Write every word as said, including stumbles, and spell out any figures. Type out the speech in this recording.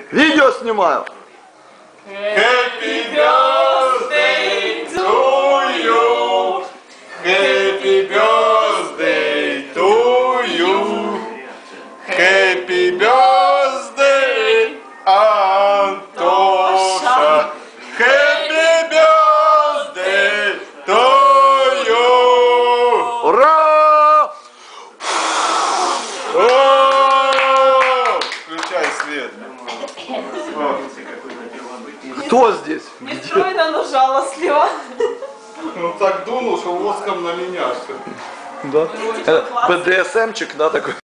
Видео снимаю. Happy birthday to you. Happy birthday to you. Happy birthday, Антоша. Happy birthday to you. Ура! О! Включай свет. Кто здесь? Нестройно, но жалостливо. Ну так дунул, что воском на меня все. Да. бэ дэ эс эмчик, да, такой.